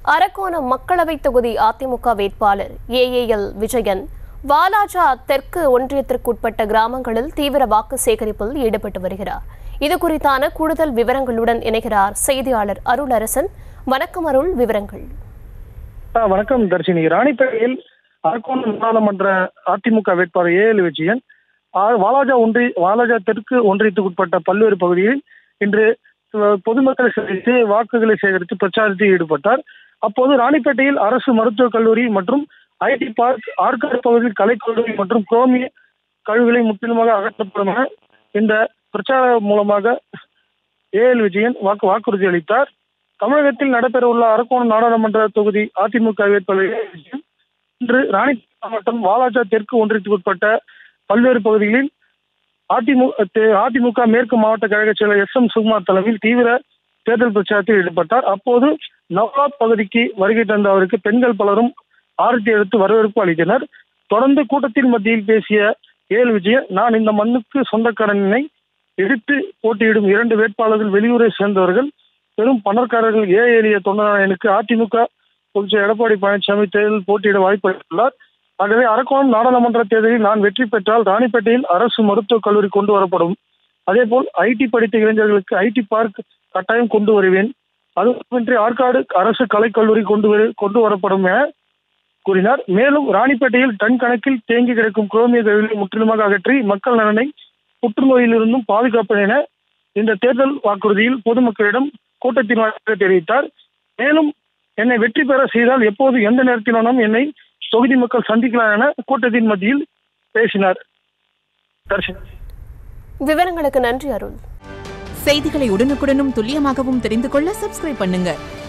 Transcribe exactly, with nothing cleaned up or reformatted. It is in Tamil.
அரக்கோணம் மக்களவை தொகுதி அதிமுக வேட்பாளர் ஏஏஎல் விஜயன் வாலாஜா தெற்கு ஒன்றியத்திற்குட்பட்ட கிராமங்களில் தீவிர வாக்கு சேகரிப்பில் ஈடுபட்டு வருகிறார். இது குறித்தான கூடுதல் விவரங்களுடன் இணைகிறார் செய்தியாளர் அருள் அரசன். வணக்கம் அருள், விவரங்கள். வணக்கம் தர்ஷினி. ராணிப்பேட்டையில் அரக்கோணம் நாடாளுமன்ற அதிமுக வேட்பாளர் ஏஏஎல் விஜயன் வாலாஜா ஒன்றிய வாலாஜா தெற்கு ஒன்றியத்துக்குட்பட்ட பல்வேறு பகுதிகளில் இன்று பொதுமக்களை சந்தித்து வாக்குகளை சேகரித்து பிரச்சாரத்தில் ஈடுபட்டார். அப்போது ராணிப்பேட்டையில் அரசு மருத்துவக் கல்லூரி மற்றும் ஐடி பார்க், ஆற்காடு பகுதியில் கலைக்கல்லூரி மற்றும் குரோமிய கழிவுகளை முற்றிலுமாக அகற்றப்படும் என இந்த பிரச்சாரம் மூலமாக ஏஎல் விஜயன் வாக்கு வாக்குறுதி அளித்தார். தமிழகத்தில் நடைபெறவுள்ள அரக்கோணம் நாடாளுமன்ற தொகுதி அதிமுக வேட்பாளர் விஜயன் இன்று ராணிப்பேட்டை மாவட்டம் வாலாஜா தெற்கு ஒன்றியத்துக்குட்பட்ட பல்வேறு பகுதிகளில் அதிமுக அதிமுக மேற்கு மாவட்ட கழக செயலர் எஸ் எம் சுகுமார் தலைமையில் தீவிர தேர்தல் பிரச்சாரத்தில் ஈடுபட்டார். அப்போது நவ்லாத் பகுதிக்கு வருகை தந்த அவருக்கு பெண்கள் பலரும் ஆரத்தி எடுத்து வரவேற்பு அளித்தனர். தொடர்ந்து கூட்டத்தின் மத்தியில் பேசிய ஏஎல் விஜயன், நான் இந்த மண்ணுக்கு சொந்தக்காரனை எதிர்த்து போட்டியிடும் இரண்டு வேட்பாளர்கள் வெளியூரை சேர்ந்தவர்கள், பெரும் பணக்காரர்கள். ஏழை எளிய தொண்டரான எனக்கு அதிமுக பொதுச்செயலர் எடப்பாடி பழனிசாமி தேர்தலில் போட்டியிட வாய்ப்பு அளித்துள்ளார். ஆகவே அரக்கோணம் நாடாளுமன்ற தேர்தலில் நான் வெற்றி பெற்றால் ராணிப்பேட்டையில் அரசு மருத்துவக் கல்லூரி கொண்டு வரப்படும். அதே போல் ஐடி படித்த இளைஞர்களுக்கு ஐடி பார்க் கட்டாயம் கொண்டு வருவேன். அதுமின்றி ஆற்காடு அரசு கலைக்கல்லூரி கொண்டு வர கொண்டு வரப்படும் என கூறினார். மேலும் ராணிப்பேட்டையில் டன் கணக்கில் தேங்கி கிடக்கும் குரோமிய கழிவுகளை முற்றிலுமாக அகற்றி மக்கள் நலனை புற்றுநோயிலிருந்தும் பாதுகாப்பேன் என இந்த தேர்தல் வாக்குறுதியில் பொதுமக்களிடம் கூட்டத்தின் வாயிலாக தெரிவித்தார். மேலும் என்னை வெற்றி பெற செய்தால் எப்போது எந்த நேரத்திலும் என்னை தொகுதி மக்கள் சந்திக்கலாம் என கூட்டத்தின் மத்தியில் பேசினார். விவரங்களுக்கு நன்றி அருள். செய்திகளை உடனுக்குடனும் துல்லியமாகவும் தெரிந்து கொள்ள சப்ஸ்கிரைப் பண்ணுங்க.